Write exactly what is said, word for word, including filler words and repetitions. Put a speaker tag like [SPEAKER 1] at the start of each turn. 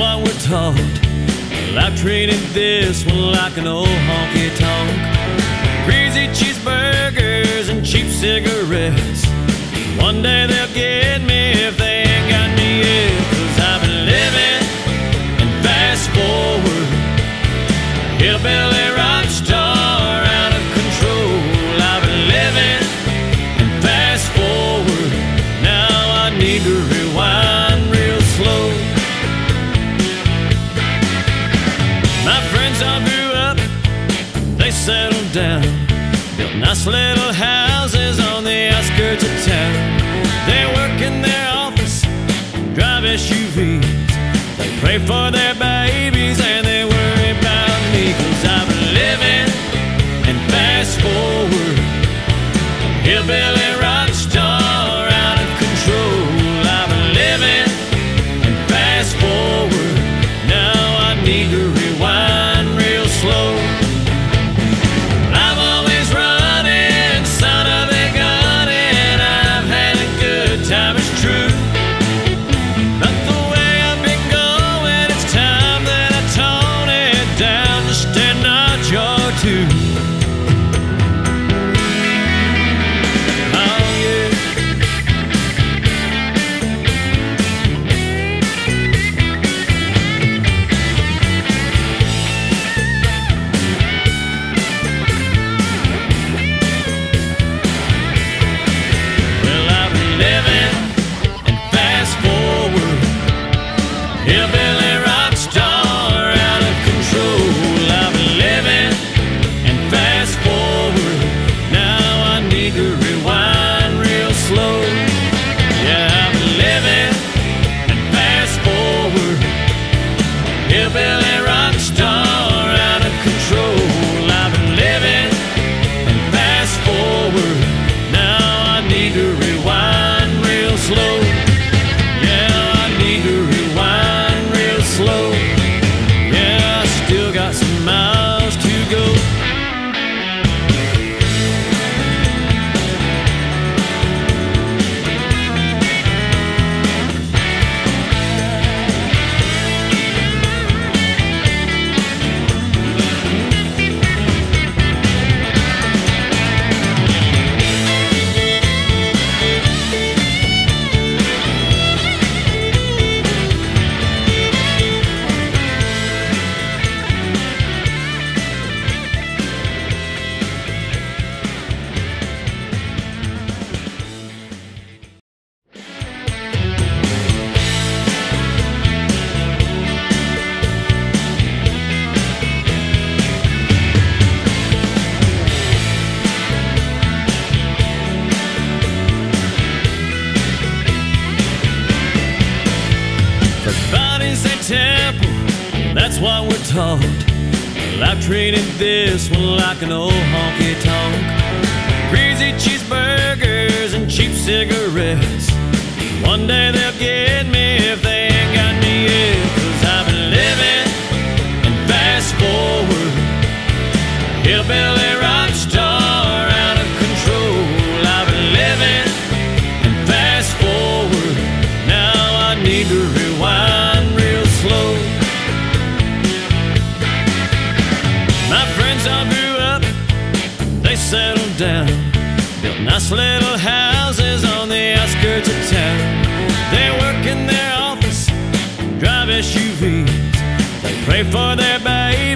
[SPEAKER 1] what we're taught. Well, I've treated this one like an old honky-tonk. Greasy cheeseburgers and cheap cigarettes. One day they'll get me if they ain't got me yet. 'Cause I've been living and fast forward, hillbilly rock star out of control. I've been living and fast forward, now I need to rewind real slow. My friends all grew up, they settled down, built nice little houses on the outskirts of town. They work in their office, drive S U Vs, they pray for their babies and they worry about me. 'Cause I've been living and fast forward, hillbilly rock star out of control. I've been living and fast forward, now I need to rewind real slow. I'm always running, son of a gun, and I've had a good time, it's true. But the way I've been going, it's time that I tone it down just a notch or two. Oh yeah. Well, I've been living and fast forward, hillbilly rock star out of control. I've been living and fast forward, now I need to rewind real slow. Yeah, I've been living and fast forward, hillbilly rock star out of control. I've been living and fast forward, now I need to rewind real slow. Yeah, I need to rewind real slow. Yeah, I still got some miles to go. The body's a temple, that's what we're taught. Well, I've treated this one like an old honky-tonk. Greasy cheeseburgers and cheap cigarettes. One day they'll get me if they ain't got me yet. 'Cause I've been living and fast forward, hillbilly rock star out of control. I've been living and fast forward, now I need to rewind real slow. My friends all grew up, they settled down, built nice little houses on the outskirts of town. They work in their office, drive S U Vs, they pray for their babies